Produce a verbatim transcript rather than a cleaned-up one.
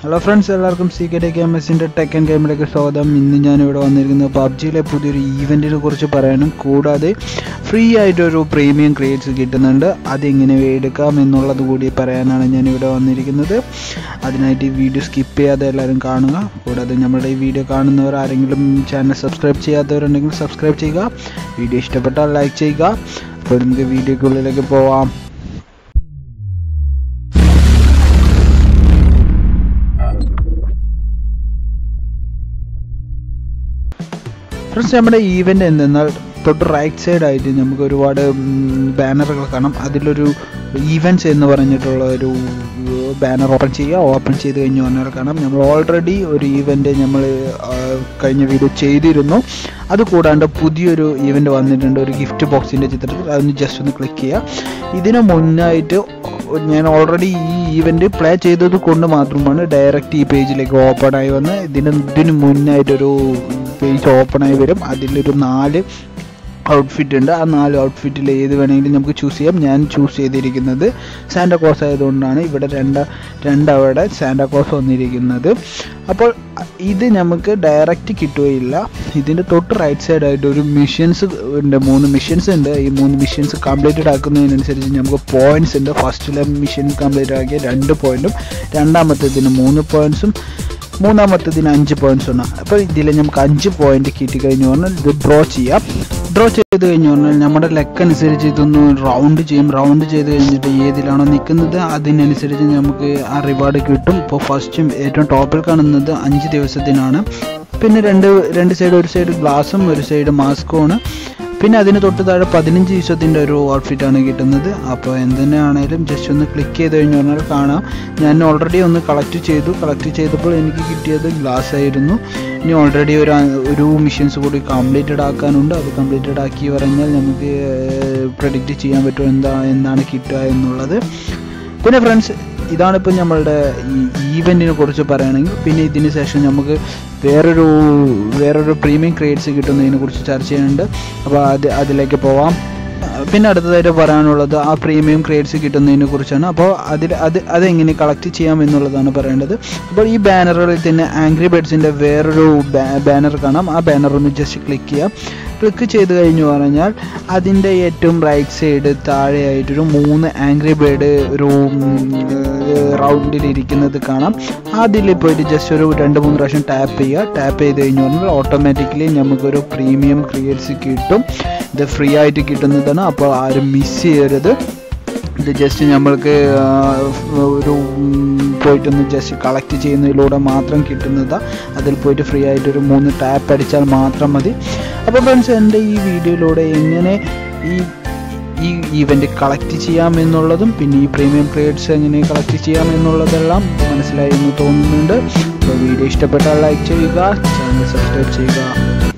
Hello friends, എല്ലാവർക്കും C K T Gamersന്റെ tech and ഗെയിമിലേക്ക് സ്വാഗതം. ഇന്ന് ഞാൻ ഇവിടെ വന്നിരിക്കുന്നത് പബ്ജിയിലെ പുതിയൊരു ഈവന്റിനെ കുറിച്ച് പറയാനും കൂടാതെ ഫ്രീ ആയിട്ടൊരു പ്രീമിയം ക്രിയേറ്റ്സ് കിട്ടുന്നുണ്ട്, അതെങ്ങനെ എടുക്കാം എന്നുള്ളത് കൂടി പറയാനാണ് ഞാൻ ഇവിടെ വന്നിരിക്കുന്നത്. അതിനായിട്ട് ഈ വീഡിയോ സ്കിപ്പ് ചെയ്യാതെ എല്ലാവരും കാണുക. കൂടാതെ നമ്മുടെ ഈ വീഡിയോ കാണുന്നവർ ആരെങ്കിലും ചാനൽ സബ്സ്ക്രൈബ് ചെയ്യാത്തവരുണ്ടെങ്കിൽ സബ്സ്ക്രൈബ് ചെയ്യുക. വീഡിയോ ഇഷ്ടപ്പെട്ടാൽ ലൈക്ക് ചെയ്യുക. അപ്പോൾ നമുക്ക് വീഡിയോക്കുള്ളിലേക്ക് പോവാം. ഫ്രണ്ട്സ്, നമ്മുടെ ഈവൻ്റ് എന്തെന്നാൽ തൊട്ട് റൈറ്റ് സൈഡായിട്ട് നമുക്ക് ഒരുപാട് ബാനറുകൾ കാണാം. അതിലൊരു ഈവൻറ്റ്സ് എന്ന് പറഞ്ഞിട്ടുള്ള ഒരു ബാനർ ഓപ്പൺ ചെയ്യുക. ഓപ്പൺ ചെയ്ത് കഴിഞ്ഞ് പറഞ്ഞാൽ കാണാം നമ്മൾ ഓൾറെഡി ഒരു ഈവൻ്റ് നമ്മൾ കഴിഞ്ഞ വീഡിയോ ചെയ്തിരുന്നു. അതുകൂടാണ്ട് പുതിയൊരു ഈവൻ്റ് വന്നിട്ടുണ്ട്, ഒരു ഗിഫ്റ്റ് ബോക്സിൻ്റെ ചിത്രത്തിൽ. അതൊന്ന് ജസ്റ്റ് ഒന്ന് ക്ലിക്ക് ചെയ്യുക. ഇതിന് മുന്നായിട്ട് ഞാൻ ഓൾറെഡി ഈ ഈവൻ്റ് പ്ലേ ചെയ്തത് കൊണ്ട് മാത്രമാണ് ഡയറക്റ്റ് ഈ പേജിലേക്ക് ഓപ്പൺ ആയി വന്ന് ഇതിന് ഇതിന് മുന്നായിട്ടൊരു പേജ് ഓപ്പൺ ആയി വരും. അതിലൊരു നാല് ഔട്ട്ഫിറ്റ് ഉണ്ട്. ആ നാല് ഔട്ട്ഫിറ്റിൽ ഏത് വേണമെങ്കിലും നമുക്ക് ചൂസ് ചെയ്യാം. ഞാൻ ചൂസ് ചെയ്തിരിക്കുന്നത് സാന്റാക്ലോസ് ആയതുകൊണ്ടാണ് ഇവിടെ രണ്ട് രണ്ടവിടെ സാന്റാക്ലോസ് വന്നിരിക്കുന്നത്. അപ്പോൾ ഇത് നമുക്ക് ഡയറക്റ്റ് കിട്ടുകയില്ല. ഇതിൻ്റെ തൊട്ട് റൈറ്റ് സൈഡായിട്ട് ഒരു മിഷൻസ് ഉണ്ട്, മൂന്ന് മിഷൻസ് ഉണ്ട്. ഈ മൂന്ന് മിഷൻസ് കംപ്ലീറ്റഡ് ആക്കുന്നതിനനുസരിച്ച് നമുക്ക് പോയിൻറ്റ്സ് ഉണ്ട്. ഫസ്റ്റിലെ മിഷൻ കംപ്ലീറ്റ് ആക്കിയ രണ്ട് പോയിൻറ്റും, രണ്ടാമത്തേതിന് മൂന്ന് പോയിൻറ്റ്സും, മൂന്നാമത്തേതിന് അഞ്ച് പോയിൻറ്റ്സ് ഉണ്ട്. അപ്പോൾ ഇതിൽ നമുക്ക് അഞ്ച് പോയിൻറ്റ് കിട്ടിക്കഴിഞ്ഞ് പറഞ്ഞാൽ ഇത് ഡ്രോ ചെയ്യാം. ഡ്രോ ചെയ്ത് കഴിഞ്ഞ് പറഞ്ഞാൽ നമ്മുടെ ലെക്ക് അനുസരിച്ച് ഇതൊന്ന് റൗണ്ട് ചെയ്യും. റൗണ്ട് ചെയ്ത് കഴിഞ്ഞിട്ട് ഏതിലാണോ നിൽക്കുന്നത് അതിനനുസരിച്ച് നമുക്ക് ആ റിവാർഡ് കിട്ടും. ഇപ്പോൾ ഫസ്റ്റും ഏറ്റവും ടോപ്പിൽ കാണുന്നത് അഞ്ച് ദിവസത്തിനാണ്. പിന്നെ രണ്ട് രണ്ട് സൈഡ്, ഒരു സൈഡ് ഗ്ലാസും ഒരു സൈഡ് മാസ്കുമാണ്. പിന്നെ അതിന് തൊട്ട് താഴെ പതിനഞ്ച് ദിവസത്തിൻ്റെ ഒരു ഔട്ട്ഫിറ്റാണ് കിട്ടുന്നത്. അപ്പോൾ എന്തുതന്നെയാണേലും ജസ്റ്റ് ഒന്ന് ക്ലിക്ക് ചെയ്ത് കഴിഞ്ഞ് പറഞ്ഞാൽ കാണാം. ഞാൻ ഓൾറെഡി ഒന്ന് കളക്ട് ചെയ്തു. കളക്ട് ചെയ്തപ്പോൾ എനിക്ക് കിട്ടിയത് ഗ്ലാസ് ആയിരുന്നു. ഇനി ഓൾറെഡി ഒരു ഒരു മിഷൻസ് കൂടി കംപ്ലീറ്റഡ് ആക്കാനുണ്ട്. അത് കംപ്ലീറ്റഡ് ആക്കി പറഞ്ഞാൽ നമുക്ക് പ്രെഡിക്റ്റ് ചെയ്യാൻ പറ്റും എന്താ എന്താണ് കിട്ടുക എന്നുള്ളത്. പിന്നെ ഫ്രണ്ട്സ്, ഇതാണിപ്പോൾ നമ്മളുടെ ഈ ഈവൻറ്റിനെ കുറിച്ച് പറയുകയാണെങ്കിൽ. പിന്നെ ഇതിന് ശേഷം നമുക്ക് വേറൊരു വേറൊരു പ്രീമിയം ക്രിയേറ്റ്സ് കിട്ടുന്നതിനെ കുറിച്ച് ചർച്ച ചെയ്യുന്നുണ്ട്. അപ്പോൾ അത് അതിലേക്ക് പോവാം. പിന്നെ അടുത്തതായിട്ട് പറയാനുള്ളത് ആ പ്രീമിയം ക്രിയേറ്റ്സ് കിട്ടുന്നതിനെ കുറിച്ചാണ്. അപ്പോൾ അതിൽ അത് അതെങ്ങനെ കളക്ട് ചെയ്യാം എന്നുള്ളതാണ് പറയേണ്ടത്. അപ്പോൾ ഈ ബാനറുകളിൽ തന്നെ ആംഗ്രി ബേർഡ്സിൻ്റെ വേറൊരു ബാനർ കാണാം. ആ ബാനർ ഒന്ന് ജസ്റ്റ് ക്ലിക്ക് ചെയ്യാം. ക്ലിക്ക് ചെയ്ത് കഴിഞ്ഞ് പറഞ്ഞാൽ അതിൻ്റെ ഏറ്റവും റൈറ്റ് സൈഡ് താഴെയായിട്ടൊരു മൂന്ന് ആംഗ്രി ബേർഡ് ഒരു റൗണ്ടിലിരിക്കുന്നത് കാണാം. അതിൽ പോയിട്ട് ജസ്റ്റ് ഒരു രണ്ട് മൂന്ന് പ്രാവശ്യം ടാപ്പ് ചെയ്യുക. ടാപ്പ് ചെയ്ത് കഴിഞ്ഞ് പറഞ്ഞാൽ ഓട്ടോമാറ്റിക്കലി നമുക്കൊരു പ്രീമിയം ക്രിയേറ്റ്സ് കിട്ടും. ഇത് ഫ്രീ ആയിട്ട് കിട്ടുന്നതാണ്. അപ്പോൾ ആരും മിസ് ചെയ്യരുത്. ഇത് ജസ്റ്റ് നമ്മൾക്ക് ഒരു പോയിട്ടൊന്ന് ജസ്റ്റ് കളക്ട് ചെയ്യുന്നതിലൂടെ മാത്രം കിട്ടുന്നതാണ്. അതിൽ പോയിട്ട് ഫ്രീ ആയിട്ടൊരു മൂന്ന് ടാപ്പ് അടിച്ചാൽ മാത്രം മതി. അപ്പോൾ ഫ്രണ്ട്സ്, എൻ്റെ ഈ വീഡിയോയിലൂടെ എങ്ങനെ ഈ ഈ ഈവൻ്റ് കളക്ട് ചെയ്യാം എന്നുള്ളതും പിന്നെ ഈ പ്രീമിയം ക്രിയേറ്റ്സ് എങ്ങനെ കളക്ട് ചെയ്യാം എന്നുള്ളതെല്ലാം മനസ്സിലായി എന്ന് തോന്നുന്നുണ്ട്. അപ്പോൾ വീഡിയോ ഇഷ്ടപ്പെട്ടാൽ ലൈക്ക് ചെയ്യുക, ചാനൽ സബ്സ്ക്രൈബ് ചെയ്യുക.